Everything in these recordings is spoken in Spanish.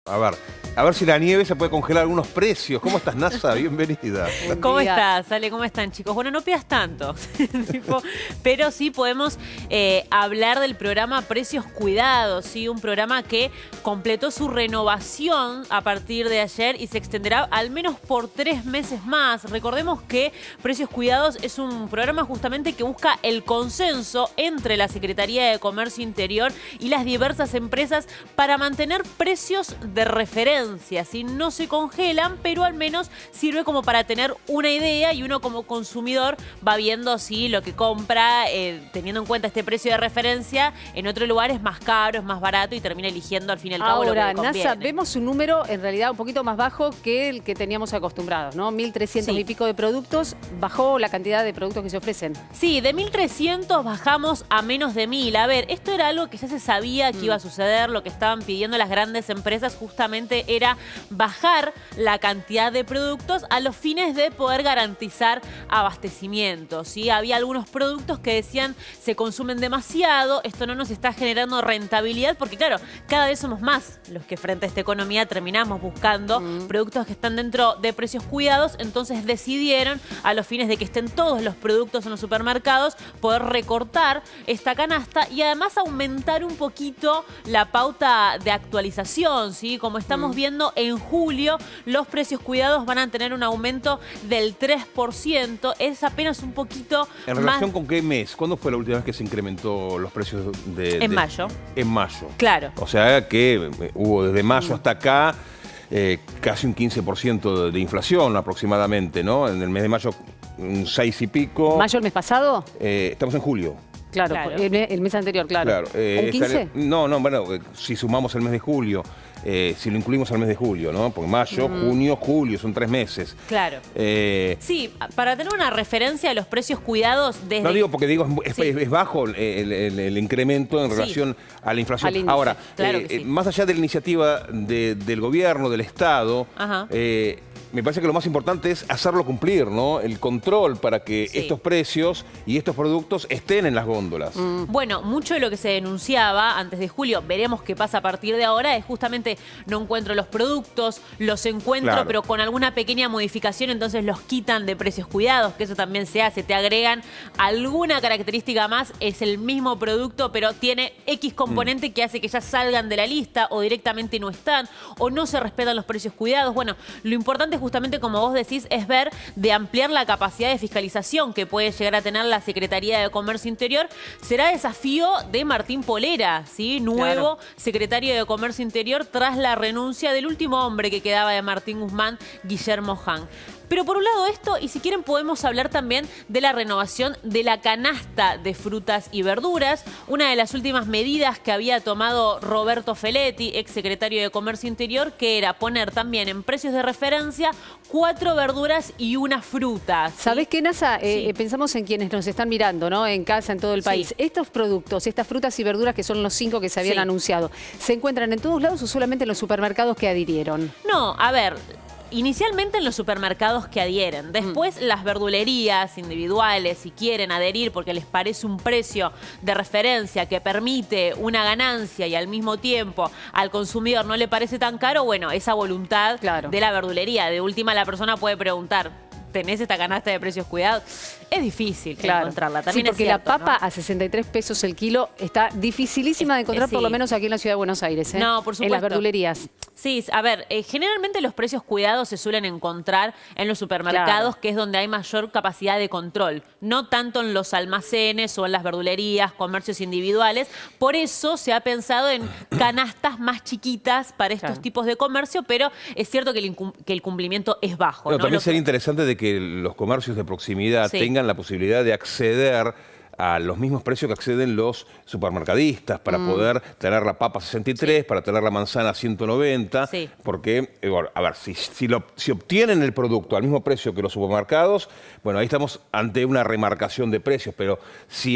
A ver si la nieve se puede congelar algunos precios. ¿Cómo estás, Nasa? Bienvenida. ¿Cómo estás, Ale? ¿Cómo están, chicos? Bueno, no pidas tanto, pero sí podemos hablar del programa Precios Cuidados, ¿sí? Un programa que completó su renovación a partir de ayer y se extenderá al menos por 3 meses más. Recordemos que Precios Cuidados es un programa justamente que busca el consenso entre la Secretaría de Comercio Interior y las diversas empresas para mantener precios de referencia, ¿sí? No se congelan, pero al menos sirve como para tener una idea y uno como consumidor va viendo si lo que compra, teniendo en cuenta este precio de referencia, en otro lugar es más caro, es más barato y termina eligiendo al fin y al cabo lo que le conviene. Nasa, vemos un número en realidad un poquito más bajo que el que teníamos acostumbrados, ¿no? 1.300 y pico de productos, bajó la cantidad de productos que se ofrecen. Sí, de 1.300 bajamos a menos de 1.000. A ver, esto era algo que ya se sabía que iba a suceder, lo que estaban pidiendo las grandes empresas justamente era bajar la cantidad de productos a los fines de poder garantizar abastecimiento, ¿sí? Había algunos productos que decían se consumen demasiado, esto no nos está generando rentabilidad porque claro, cada vez somos más los que frente a esta economía terminamos buscando productos que están dentro de precios cuidados, entonces decidieron a los fines de que estén todos los productos en los supermercados poder recortar esta canasta y además aumentar un poquito la pauta de actualización, ¿sí? Como estamos viendo en julio, los precios cuidados van a tener un aumento del 3%, es apenas un poquito ¿En relación con qué mes? ¿Cuándo fue la última vez que se incrementó los precios En mayo. En mayo. Claro. O sea que hubo desde mayo hasta acá casi un 15% de inflación aproximadamente, ¿no? En el mes de mayo, un 6 y pico. ¿Mayo el mes pasado? Estamos en julio. Claro. El mes anterior, claro. ¿Un 15? No, bueno, si sumamos el mes de julio, si lo incluimos al mes de julio, ¿no? Porque mayo, junio, julio, son 3 meses. Claro. Sí, para tener una referencia de los precios cuidados desde... No digo porque digo, es bajo el incremento en relación a la inflación. Al índice. Ahora, claro que sí. más allá de la iniciativa del gobierno, del Estado, me parece que lo más importante es hacerlo cumplir, ¿no? El control para que estos precios y estos productos estén en las góndolas. Bueno, mucho de lo que se denunciaba antes de julio, veremos qué pasa a partir de ahora, es justamente no encuentro los productos, los encuentro, pero con alguna pequeña modificación, entonces los quitan de precios cuidados, que eso también se hace, te agregan alguna característica más, es el mismo producto, pero tiene X componente que hace que ya salgan de la lista o directamente no están, o no se respetan los precios cuidados. Bueno, lo importante es justamente, como vos decís, es ver de ampliar la capacidad de fiscalización que puede llegar a tener la Secretaría de Comercio Interior. Será desafío de Martín Polera, ¿sí? Nuevo secretario de Comercio Interior tras la renuncia del último hombre que quedaba de Martín Guzmán, Guillermo Hahn. Pero por un lado esto, y si quieren podemos hablar también de la renovación de la canasta de frutas y verduras, una de las últimas medidas que había tomado Roberto Feletti, ex secretario de Comercio Interior, que era poner también en precios de referencia 4 verduras y una fruta, ¿sí? ¿Sabés qué, Nasa? Pensamos en quienes nos están mirando, ¿no? En casa, en todo el país. Estos productos, estas frutas y verduras, que son los 5 que se habían anunciado, ¿se encuentran en todos lados o solamente en los supermercados que adhirieron? No, a ver... Inicialmente en los supermercados que adhieren, después las verdulerías individuales, si quieren adherir porque les parece un precio de referencia que permite una ganancia y al mismo tiempo al consumidor no le parece tan caro, bueno, esa voluntad de la verdulería. De última la persona puede preguntar, ¿tenés esta canasta de precios cuidados? Es difícil encontrarla. También porque es cierto, la papa a 63 pesos el kilo está dificilísima de encontrar, por lo menos aquí en la Ciudad de Buenos Aires. No, por supuesto. En las verdulerías. Sí, a ver, generalmente los precios cuidados se suelen encontrar en los supermercados, que es donde hay mayor capacidad de control, no tanto en los almacenes o en las verdulerías, comercios individuales. Por eso se ha pensado en canastas más chiquitas para estos tipos de comercio, pero es cierto que el cumplimiento es bajo, ¿no? También sería interesante de que los comercios de proximidad tengan la posibilidad de acceder a los mismos precios que acceden los supermercadistas para poder tener la papa 63, para tener la manzana 190, porque, bueno, a ver, si obtienen el producto al mismo precio que los supermercados, bueno, ahí estamos ante una remarcación de precios, pero si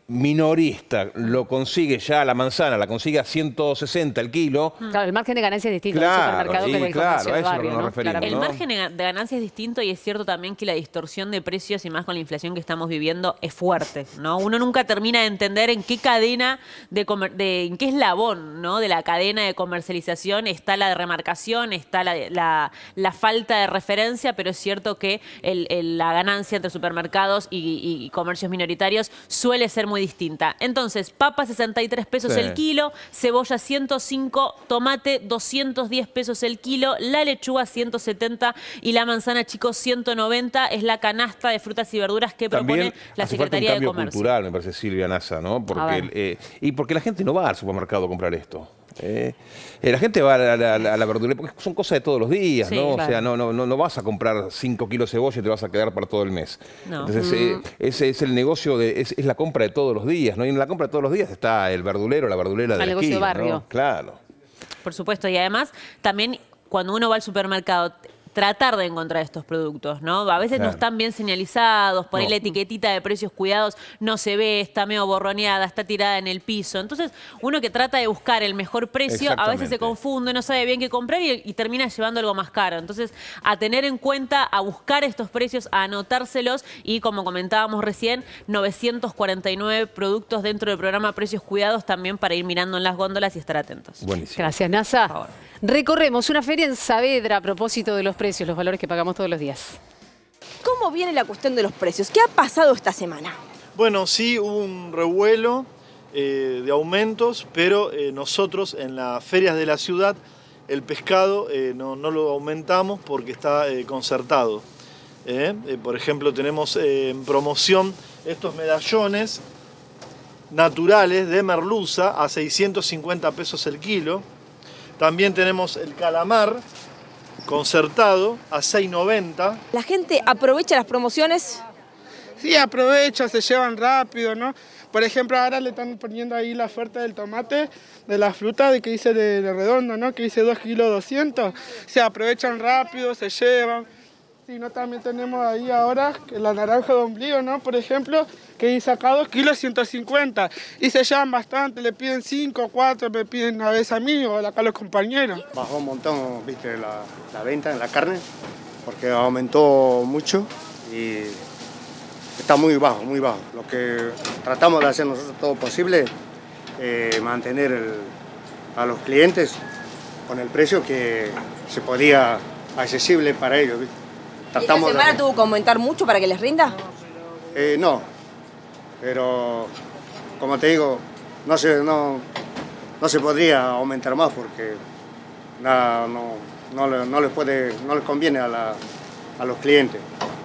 minorista lo consigue ya, la manzana la consigue a 160 el kilo. Claro, el margen de ganancia es distinto Claro, en el supermercado que en el comercio de barrio, ¿no? El margen de ganancia es distinto y es cierto también que la distorsión de precios y más con la inflación que estamos viviendo es fuerte, ¿no? Uno nunca termina de entender en qué cadena en qué eslabón, ¿no? De la cadena de comercialización está la de remarcación, está la falta de referencia, pero es cierto que la ganancia entre supermercados y comercios minoritarios suele ser muy distinta. Entonces, papa 63 pesos el kilo, cebolla 105, tomate 210 pesos el kilo, la lechuga 170 y la manzana, chicos, 190 es la canasta de frutas y verduras que propone la Secretaría de Comercio. Un cambio cultural, me parece, Silvia Nasa, ¿no? Porque la gente no va al supermercado a comprar esto. La gente va a la verdulería porque son cosas de todos los días, ¿no? Claro. O sea, no vas a comprar 5 kilos de cebolla y te vas a quedar para todo el mes. No. Entonces, ese es el negocio, es la compra de todos los días, ¿no? Y en la compra de todos los días está el verdulero, la verdulera de la esquina, negocio de barrio. ¿no? Claro. Por supuesto, y además, también cuando uno va al supermercado, tratar de encontrar estos productos, ¿no? A veces no están bien señalizados, por ahí la etiquetita de precios cuidados no se ve, está medio borroneada, está tirada en el piso. Entonces, uno que trata de buscar el mejor precio, a veces se confunde, no sabe bien qué comprar y termina llevando algo más caro. Entonces, a tener en cuenta, a buscar estos precios, a anotárselos y, como comentábamos recién, 949 productos dentro del programa Precios Cuidados también para ir mirando en las góndolas y estar atentos. Buenísimo. Gracias, Nasa. Recorremos una feria en Saavedra a propósito de los precios, los valores que pagamos todos los días. ¿Cómo viene la cuestión de los precios? ¿Qué ha pasado esta semana? Bueno, sí, hubo un revuelo de aumentos, pero nosotros en las ferias de la ciudad el pescado no lo aumentamos porque está concertado. Por ejemplo, tenemos en promoción estos medallones naturales de merluza a 650 pesos el kilo. También tenemos el calamar concertado a 6.90. ¿La gente aprovecha las promociones? Sí, aprovecha, se llevan rápido, ¿no? Por ejemplo, ahora le están poniendo ahí la oferta del tomate, de la fruta, que dice de redondo, ¿no? Que dice 2 kilos 200. Se aprovechan rápido, se llevan. Sí, ¿no? También tenemos ahí ahora la naranja de ombligo, ¿no? Por ejemplo, que dice acá 2 kilos 150. Y se llevan bastante, le piden 5, 4, me piden a veces a mí o acá a los compañeros. Bajó un montón, viste, la venta en la carne, porque aumentó mucho y está muy bajo, muy bajo. Lo que tratamos de hacer nosotros todo posible, mantener a los clientes con el precio que se podía accesible para ellos, ¿viste? ¿Y esta semana tuvo que aumentar mucho para que les rinda? No, pero como te digo, no se podría aumentar más porque no les conviene a los clientes.